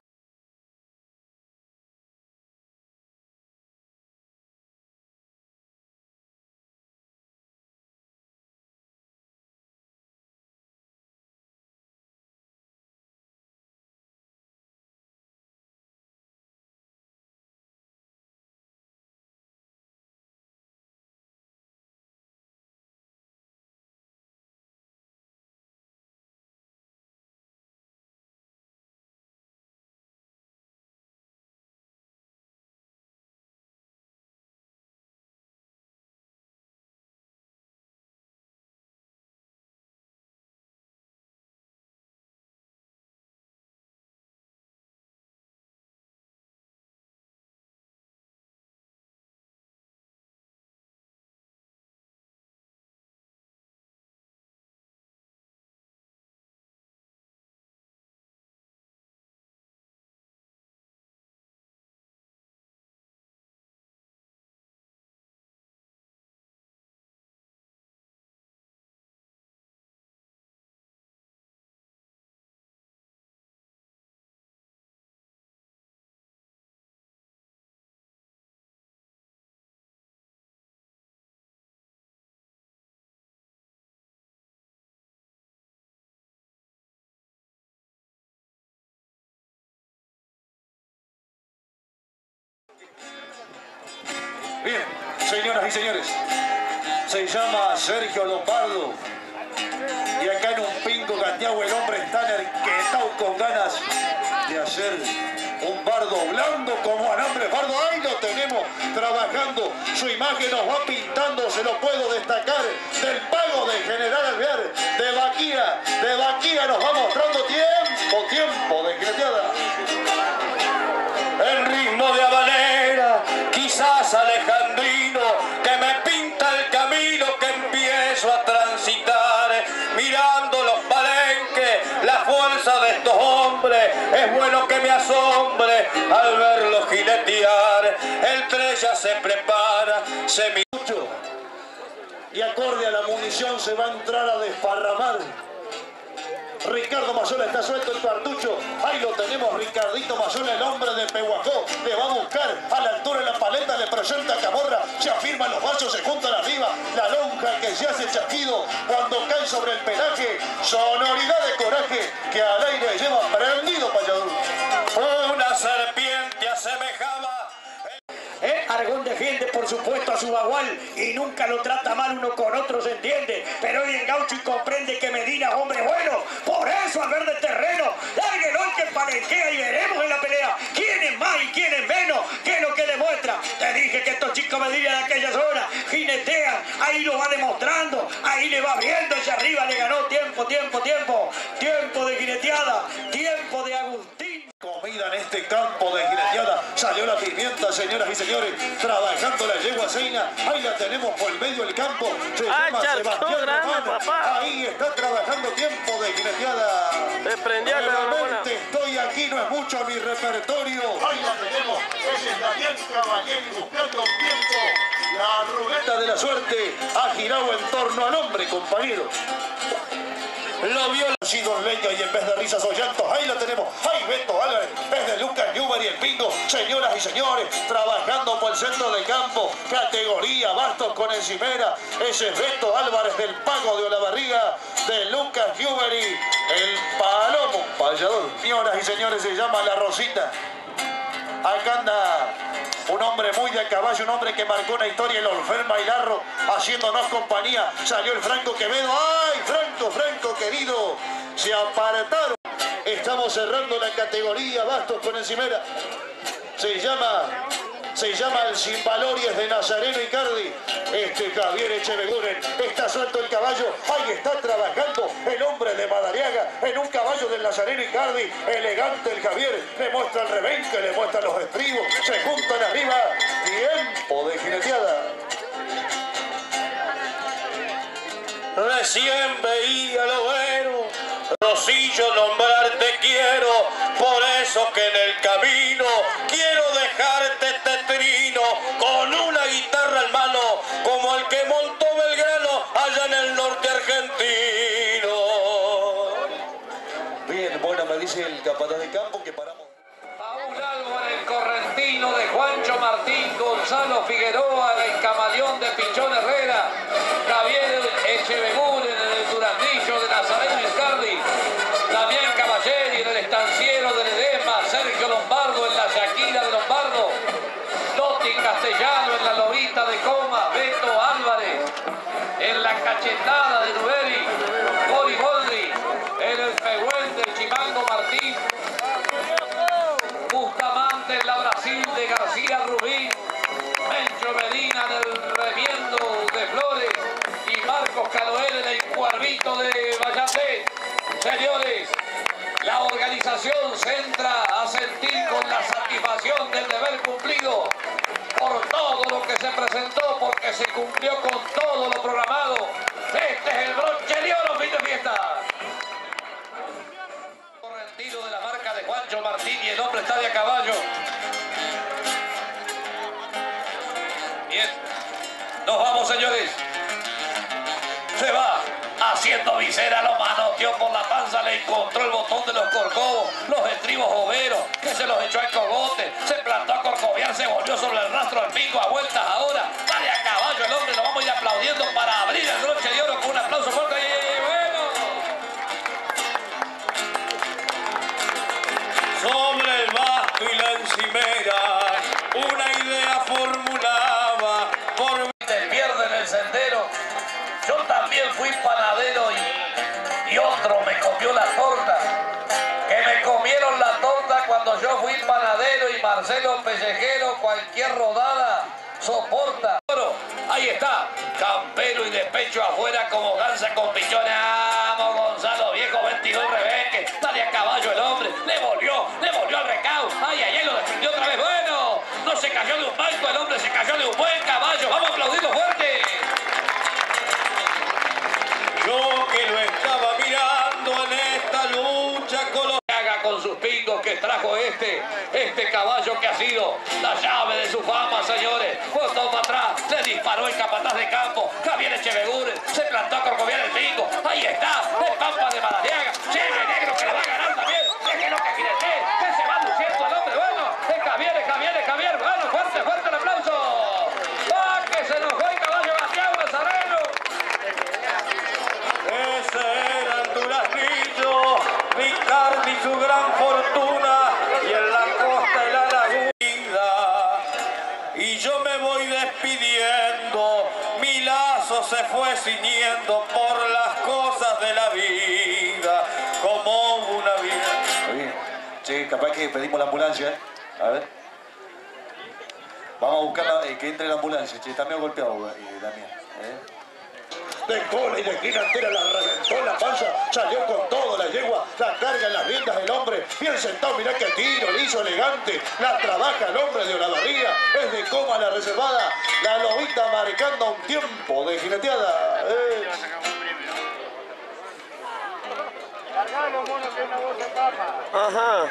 Bien, señoras y señores, se llama Sergio Lombardo. Y acá en un pingo gateado el hombre está enarquetado con ganas de hacer un bardo blando como alambre bardo. Ahí lo tenemos trabajando. Su imagen nos va pintando, se lo puedo destacar, del pago de General Alvear, de Vaquía. De Vaquía nos va mostrando tiempo, tiempo de creteada. El ritmo de habanera, quizás alejandrino, que me pinta el camino que empiezo a transitar, mirando los palenques, la fuerza de estos hombres, es bueno que me asombre al verlos jinetear. El tren ya se prepara, se me... Y acorde a la munición se va a entrar a desparramar. Ricardo Mazola está suelto el cartucho. Ahí lo tenemos, Ricardito Mazola, el hombre de Pehuajó. Le va a buscar a la altura de la paleta, le presenta Camorra. Se afirman los vasos, se juntan arriba. La lonja que se hace chasquido cuando cae sobre el pelaje. Sonoridad de coraje que al aire lleva prendido payador. Una serpiente asemejaba. ¿Eh? Argón defiende, por supuesto, a su bagual y nunca lo trata mal, uno con otro se entiende. Pero hoy en Gaucho y comprende que Medina es hombre bueno. Por eso, al ver de terreno, lárguelo el que palenquea y veremos en la pelea quién es más y quién es menos. ¿Qué es lo que demuestra? Te dije que estos chicos Medina de aquella zona jinetean. Ahí lo va demostrando. Ahí le va abriendo hacia arriba. Le ganó tiempo, tiempo, tiempo. Tiempo de jineteada. Tiempo de Agustín. Comida en este campo de jineteada. Salió la pimienta, señoras y señores. Trabajando la yegua Seina. Ahí la tenemos por el medio del campo. Se Ah, llama charco, Sebastián grande, Román. papá. Ahí está trabajando tiempo de jineteada. Se prendió la Nuevamente estoy aquí, no es mucho mi repertorio. Ahí la tenemos. Ese es Daniel Caballero buscando tiempo. La ruleta de la suerte ha girado en torno al hombre, compañero. Lo vio el sido leña y en vez de risas o llantos, ahí lo tenemos. Ahí Beto Álvarez, es de Lucas Newber y el Pingo. Señoras y señores, trabajando por el centro del campo, categoría bastos con encimera. Ese es Beto Álvarez del Pago de Olavarriga, de Lucas Newber y el Palomo Payador. Señoras y señores, se llama La Rosita. Acá anda un hombre muy de caballo, un hombre que marcó una historia, el Orfel Bailarro, haciéndonos compañía. Salió el Franco Quevedo. ¡Ay, Franco, Franco querido! Se apartaron. Estamos cerrando la categoría bastos con encimera. Se llama... Se llama el Sin Valores de Nazareno Icardi. Este Javier Echeveguren. Está suelto el caballo. Ahí está trabajando el hombre de Madariaga en un caballo del Nazareno Icardi. Elegante el Javier. Le muestra el rebenque, le muestra los estribos. Se juntan arriba. Tiempo de jineteada. Recién veía lo bueno, Rosillo, nombrarte quiero, por eso que en el camino quiero dejarte este trino con una guitarra en mano, como el que montó Belgrano allá en el norte argentino. Bien, bueno, me dice el capataz de campo que paramos. Paul Álvarez, el correntino de Juancho Martín, Gonzalo Figueroa, el camaleón de Pichón Herrera, Javier Echeveguren en el Duraznillo de Nazareno Icardi, Damián Caballeri en el estanciero de Ledesma, Sergio Lombardo en la Shakira de Lombardo, Totti Castellano en la Lobita de Coma, Beto Álvarez en la Cachetada de Nuberi, Cori Boldi en el Pehuen del Chimango Martín, Bustamante en la Brasil de García Rubín, Mencho Medina en el Remiendo de Flores y Marcos Caloel en el Cuarvito de Vallate. Señores, la organización se entra a sentir con la satisfacción del deber cumplido por todo lo que se presentó, porque se cumplió con todo lo programado. Este es el broche de oro, fin de fiesta. Correntino de la marca de Juancho Martín y el hombre está de a caballo. Bien, nos vamos, señores. Se va haciendo visera, lo manoteó por la panza, le encontró el botón de los corcovos, los estribos overos, que se los echó al cogote, se plantó a corcoviar, se volvió sobre el rastro del Pingo a vueltas ahora, sale a caballo el hombre, lo vamos a ir aplaudiendo para abrir el broche de oro con un aplauso fuerte. Y bueno, Sobre el basto y la encimera, una idea formulaba y otro me comió la torta. Que me comieron la torta cuando yo fui panadero y Marcelo Pellejero cualquier rodada soporta. Ahí está, campero y de pecho afuera como gansa con pichones. Vamos, Gonzalo, viejo veintidós rebenque. Dale a caballo el hombre, le volvió, le volvió al recao. Ay, ay, ay, lo desprendió otra vez. Bueno, no se cayó de un banco, el hombre se cayó de un buen caballo. Vamos a aplaudirlo fuerte. Yo que lo estaba mirando en esta lucha con los... con sus pingos que trajo este, este caballo que ha sido la llave de su fama, señores. Botó para atrás, le disparó el capataz de campo, Javier Echeveguren, se plantó a corcoviar el pingo. Ahí está, el Pampa de Madariaga, Cheve Negro que la va a ganar también. Déjenlo que jinete, que se va luciendo el hombre. Bueno, es Javier, es Javier, es Javier. Bueno, fuerte, fuerte el aplauso. ¡Ah, que se nos fue el caballo gateado, Nazareno! Ese era el Duraznillo, mi carne y su gran fortuna, y en la costa de la laguna. Y yo me voy despidiendo, mi lazo se fue ciñendo por las cosas de la vida, como una vida. Muy bien. Che, capaz que pedimos la ambulancia, ¿eh? A ver. Vamos a buscar la, eh, que entre la ambulancia, che, está medio golpeado, eh, Damián. ¿Eh? De cola y de esquina entera la reventó en la panza, salió con todo la yegua, la carga en las riendas del hombre, bien sentado, mirá que tiro, liso, elegante, la trabaja el hombre de Olavarría, es de coma la reservada, la lobita marcando un tiempo de jineteada. Eh. Ajá.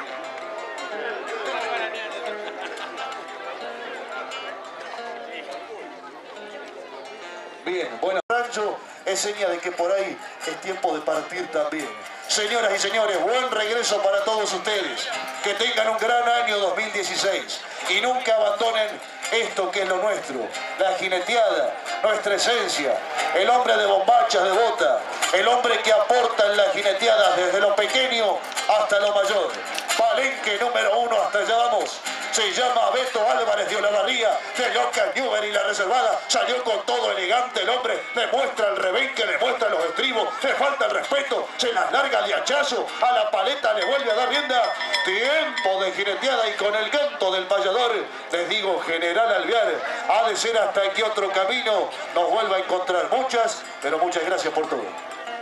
Bien, bueno, rancho es señal de que por ahí es tiempo de partir también. Señoras y señores, buen regreso para todos ustedes. Que tengan un gran año dos mil dieciséis y nunca abandonen esto que es lo nuestro, la jineteada, nuestra esencia, el hombre de bombachas de bota, el hombre que aporta en las jineteadas desde lo pequeño hasta lo mayor. Palenque número uno, hasta allá vamos. Se llama Beto Álvarez de Olavarría, de Loca Newber y la reservada. Salió con todo elegante el hombre, le muestra el rebenque, le muestra los estribos, le falta el respeto, se las larga de hachazo, a la paleta le vuelve a dar rienda. Tiempo de jineteada y con el canto del payador, les digo, General Alvear, ha de ser hasta que otro camino nos vuelva a encontrar. Muchas, pero muchas gracias por todo.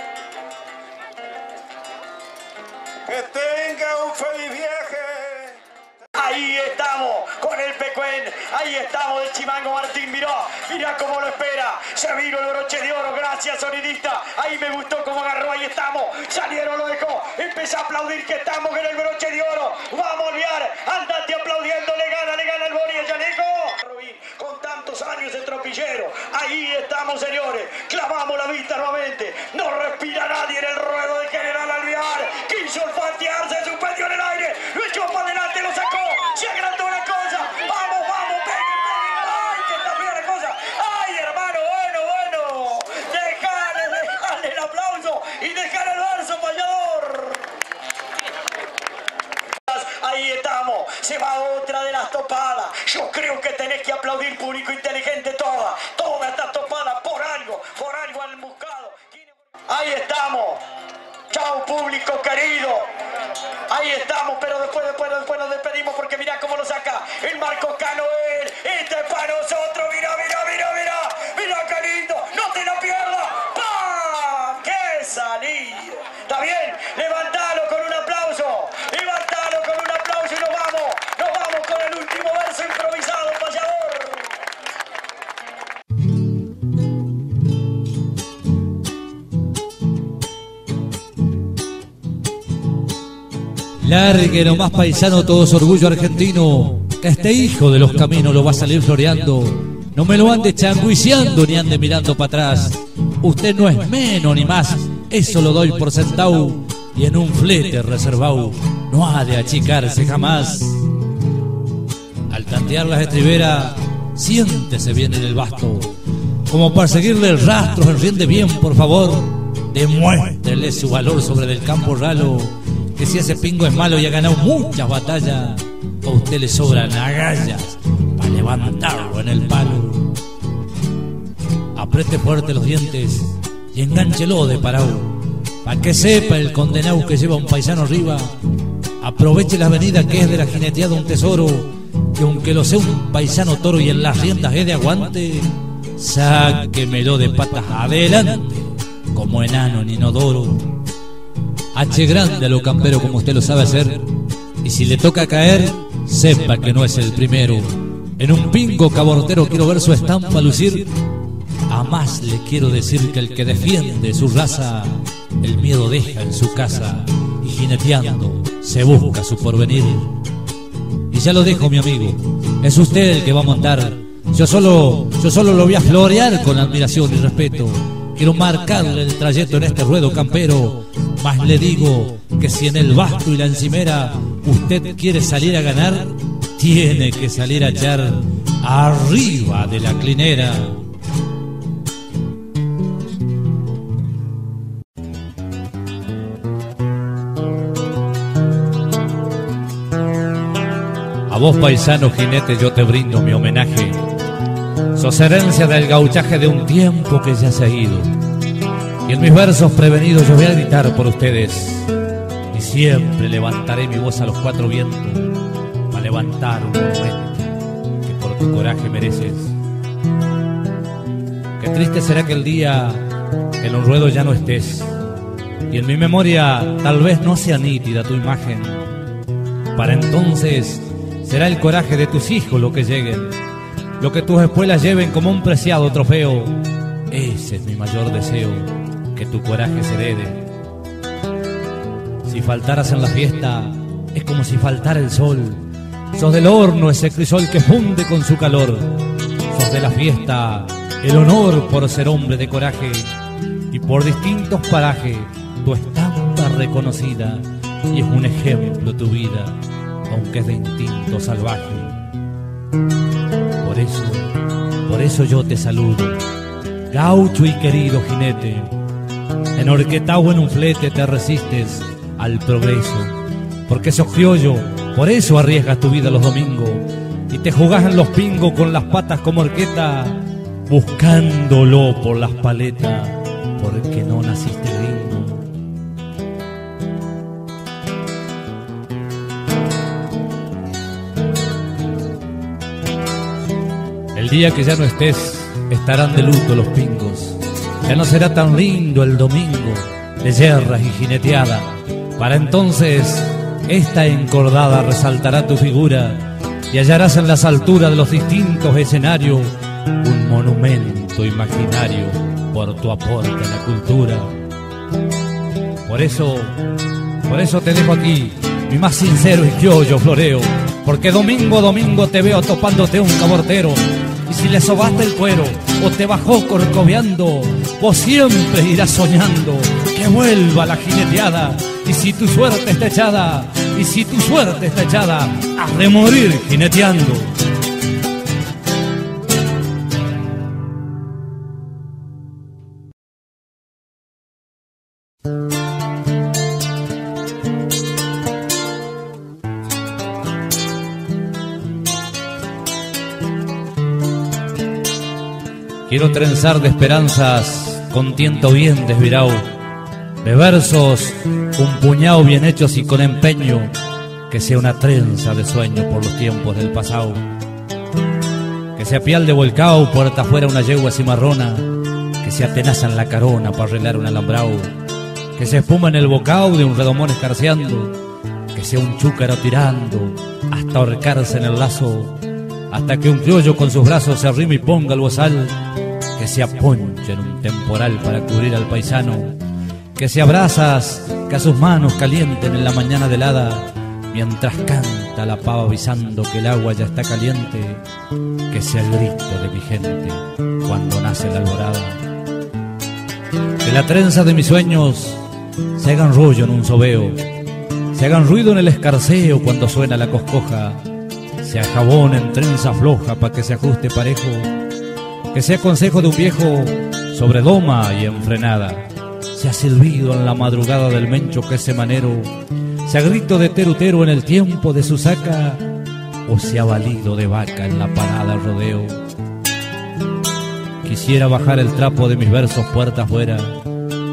Que tenga un feliz viaje. Ahí estamos con el Pecuen, ahí estamos el Chimango Martín, mirá, mirá cómo lo espera, se vino el broche de oro, gracias sonidista, ahí me gustó cómo agarró, ahí estamos, salieron, lo dejó, empezó a aplaudir que estamos en el broche de oro, vamos a olvidar, andate aplaudiendo, le gana, le gana el Boni, el Chaleco, con tantos años de tropillero, ahí estamos señores, clavamos la vista nuevamente, no respira nadie en el ruedo de General Alvear, quiso olfatear, se suspendió en el aire, lo echó para adelante, lo sacó. Se agrandó la cosa, vamos, vamos, peguen, peguen, ay, que está fea la cosa, ay, hermano, bueno, bueno, dejale, dejale el aplauso y dejale el verso, payador. Ahí estamos, se va otra de las topadas, yo creo que tenés que aplaudir, público inteligente, toda, toda esta topada, por algo, por algo han buscado. Ahí estamos, chao público querido. Ahí estamos, pero después, después, después nos despedimos porque mirá cómo lo saca el Marco Canoel. Este es para nosotros, mirá, mirá, mirá, mirá, mirá qué lindo, no te lo pierdas. ¡Pam! ¡Qué salida! ¿Está bien? Levantalo con un aplauso, levantalo con un aplauso y nos vamos, nos vamos con el último verso improvisado, payador. Largue nomás paisano todo su orgullo argentino, que este hijo de los caminos lo va a salir floreando. No me lo ande changuiciando ni ande mirando para atrás. Usted no es menos ni más, eso lo doy por sentado. Y en un flete reservado no ha de achicarse jamás. Al tantear las estriberas, siéntese bien en el basto, como para seguirle el rastro, enriende bien por favor. Demuéstrele su valor sobre del campo ralo, que si ese pingo es malo y ha ganado muchas batallas, a usted le sobran agallas para levantarlo en el palo. Apriete fuerte los dientes y engánchelo de parado, Pa' que sepa el condenado que lleva un paisano arriba, aproveche la avenida que es de la jineteada un tesoro, que aunque lo sea un paisano toro y en las riendas es de aguante, sáquemelo de patas adelante, como enano en inodoro. H grande a lo campero como usted lo sabe hacer, y si le toca caer, sepa que no es el primero. En un pingo cabortero quiero ver su estampa lucir, a más le quiero decir que el que defiende su raza, el miedo deja en su casa, y jineteando se busca su porvenir. Y ya lo dejo, mi amigo, es usted el que va a montar. Yo solo, yo solo lo voy a florear con admiración y respeto. Quiero marcarle el trayecto en este ruedo campero. Más le digo que si en el basto y la encimera usted quiere salir a ganar, tiene que salir a echar arriba de la clinera. A vos, paisano jinete, yo te brindo mi homenaje. Sos herencia del gauchaje de un tiempo que ya se ha ido. Y en mis versos prevenidos yo voy a gritar por ustedes. Y siempre levantaré mi voz a los cuatro vientos para levantar un monumento que por tu coraje mereces. Qué triste será que el día que en un ruedo ya no estés, y en mi memoria tal vez no sea nítida tu imagen. Para entonces será el coraje de tus hijos lo que lleguen, lo que tus espuelas lleven como un preciado trofeo. Ese es mi mayor deseo, que tu coraje se herede. Si faltaras en la fiesta, es como si faltara el sol. Sos del horno ese crisol que funde con su calor. Sos de la fiesta el honor por ser hombre de coraje, y por distintos parajes tu estampa reconocida, y es un ejemplo tu vida, aunque es de instinto salvaje. Por eso, por eso yo te saludo, gaucho y querido jinete. Enorquetado en un flete te resistes al progreso, porque sos criollo, por eso arriesgas tu vida los domingos, y te jugás en los pingos con las patas como horqueta, buscándolo por las paletas, porque no naciste gringo. El día que ya no estés, estarán de luto los pingos. Ya no será tan lindo el domingo de yerras y jineteada. Para entonces, esta encordada resaltará tu figura, y hallarás en las alturas de los distintos escenarios un monumento imaginario por tu aporte a la cultura. Por eso, por eso te dejo aquí mi más sincero y criollo floreo, porque domingo a domingo te veo topándote un cabortero. Y si le sobaste el cuero o te bajó corcoveando, vos siempre irás soñando que vuelva la jineteada. Y si tu suerte está echada, y si tu suerte está echada, has de morir jineteando. Quiero trenzar de esperanzas con tiento bien desvirao, de versos un puñado bien hechos y con empeño, que sea una trenza de sueño por los tiempos del pasado. Que sea pial de volcao, puerta afuera una yegua cimarrona, que se atenaza en la carona para arreglar un alambrao. Que se espuma en el bocao de un redomón escarceando, que sea un chúcaro tirando hasta ahorcarse en el lazo, hasta que un criollo con sus brazos se arrime y ponga el bozal, que se aponche en un temporal para cubrir al paisano, que se abrazas, que a sus manos calienten en la mañana helada, mientras canta la pava avisando que el agua ya está caliente, que sea el grito de mi gente cuando nace la alborada. Que la trenza de mis sueños se hagan rollo en un sobeo, se hagan ruido en el escarceo cuando suena la coscoja, sea jabón en trenza floja pa' que se ajuste parejo, que sea consejo de un viejo sobre doma y enfrenada, sea silbido en la madrugada del mencho que es semanero, sea grito de terutero en el tiempo de su saca, o sea balido de vaca en la parada al rodeo. Quisiera bajar el trapo de mis versos puerta afuera,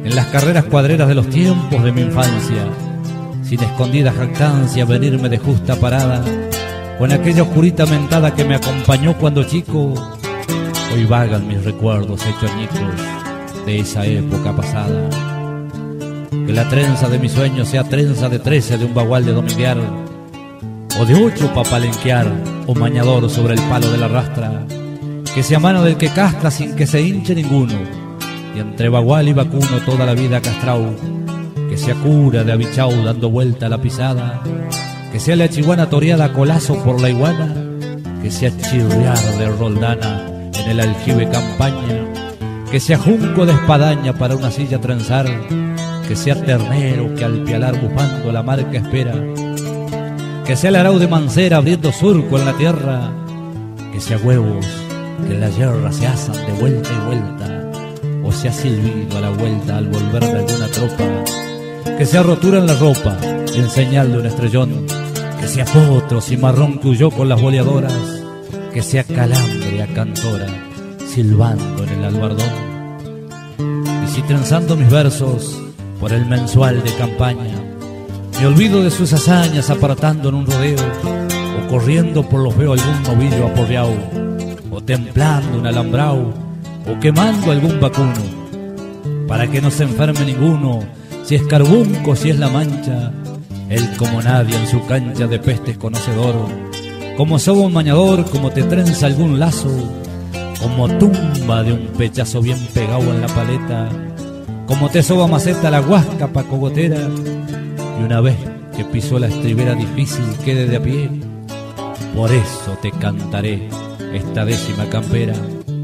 en las carreras cuadreras de los tiempos de mi infancia, sin escondida jactancia venirme de justa parada, con aquella oscurita mentada que me acompañó cuando chico. Hoy vagan mis recuerdos hechos añicos de esa época pasada. Que la trenza de mis sueños sea trenza de trece de un bagual de dominguear, o de ocho pa' palenquear, o mañador sobre el palo de la rastra. Que sea mano del que castra sin que se hinche ninguno, y entre bagual y vacuno toda la vida castrao. Que sea cura de abichao dando vuelta a la pisada, que sea la chiguana toreada a colazo por la iguana, que sea chirriar de roldana en el aljibe campaña, que sea junco de espadaña para una silla trenzar, que sea ternero que al pialar bufando la marca espera, que sea el arao de mancera abriendo surco en la tierra, que sea huevos que en la yerra se asan de vuelta y vuelta, o sea silbido a la vuelta al volver de alguna tropa, que sea rotura en la ropa en señal de un estrellón, que sea potro cimarrón que huyó con las boleadoras, que sea calambre a cantora silbando en el albardón. Y si trenzando mis versos por el mensual de campaña, me olvido de sus hazañas apartando en un rodeo, o corriendo por los veo algún novillo aporreao, o templando un alambrao, o quemando algún vacuno, para que no se enferme ninguno, si es carbunco, si es la mancha, él como nadie en su cancha de pestes conocedor, como soba un mañador, como te trenza algún lazo, como tumba de un pechazo bien pegado en la paleta, como te soba maceta la huasca pa' cogotera, y una vez que pisó la estribera difícil quede de a pie, por eso te cantaré esta décima campera.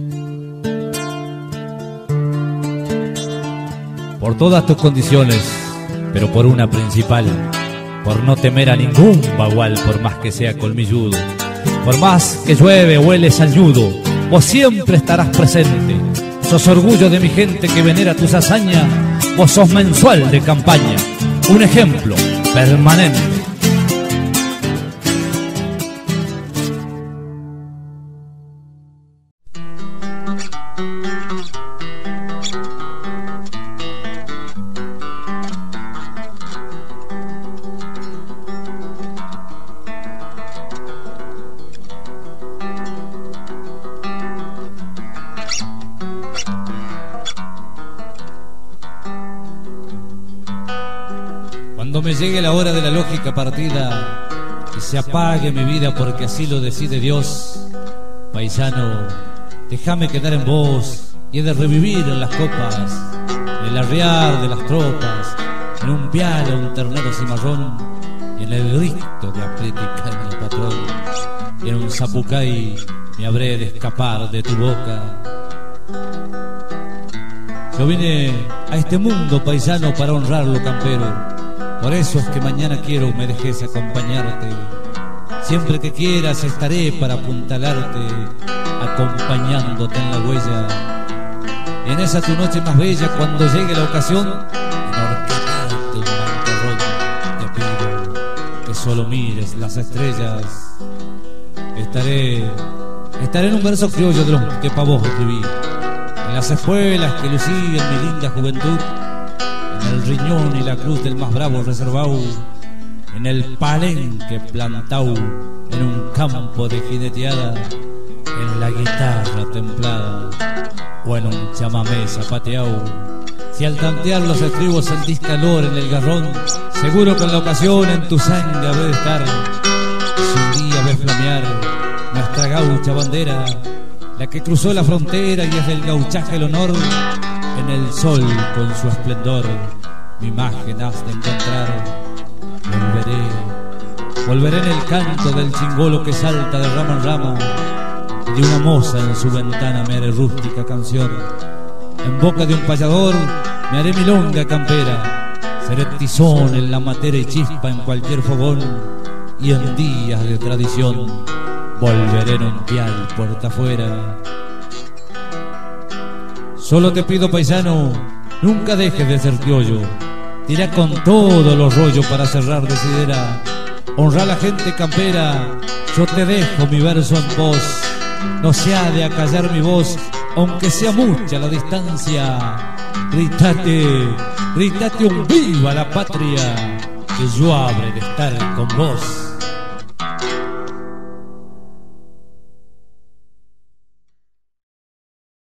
Por todas tus condiciones, pero por una principal, por no temer a ningún bagual por más que sea colmilludo, por más que llueve o huele saludo, vos siempre estarás presente. Sos orgullo de mi gente que venera tus hazañas, vos sos mensual de campaña, un ejemplo permanente. Cuando me llegue la hora de la lógica partida, que se apague mi vida porque así lo decide Dios, paisano, déjame quedar en vos y he de revivir en las copas, en el arriar de las tropas, en un pialo, un ternero cimarrón, y en el grito de aprieta y caña el patrón, y en un zapucay me habré de escapar de tu boca. Yo vine a este mundo, paisano, para honrarlo, campero. Por eso es que mañana quiero me dejes acompañarte. Siempre que quieras estaré para apuntalarte, acompañándote en la huella. Y en esa tu noche más bella, cuando llegue la ocasión, enhorquetarte un mancarrón, te pido que solo mires las estrellas. Estaré, estaré en un verso criollo de los que pa' vos escribí, en las espuelas que lucí en mi linda juventud, en el riñón y la cruz del más bravo reservado, en el palenque plantao, en un campo de jineteada, en la guitarra templada o en un chamamé zapateao. Si al tantear los estribos sentís calor en el garrón, seguro que en la ocasión en tu sangre habré de estar. Si un día ves flamear nuestra gaucha bandera, la que cruzó la frontera y es del gauchaje el honor, en el sol con su esplendor mi imagen has de encontrar. Volveré, volveré en el canto del chingolo que salta de rama en rama, de una moza en su ventana me haré rústica canción. En boca de un payador me haré milonga campera, seré tizón en la matera y chispa en cualquier fogón, y en días de tradición volveré en un pial puerta afuera. Solo te pido, paisano, nunca dejes de ser criollo. Tira con todos los rollos para cerrar de sidera. Honra a la gente campera, yo te dejo mi verso en voz. No se ha de acallar mi voz aunque sea mucha la distancia, gritate, gritate un viva la patria, que yo habré de estar con vos.